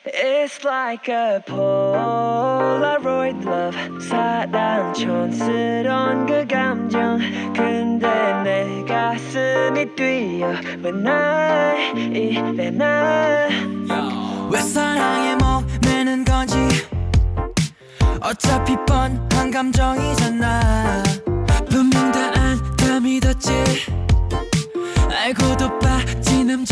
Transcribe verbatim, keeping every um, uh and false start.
It's like a Polaroid love. 사랑 촌스러운 그 감정. 근데 내 가슴이 뛰어. When I 이래 나. 왜 사랑에 목매는 건지. 어차피 뻔한 감정이잖아. 분명 다 안 다 믿었지. 알고도 빠지는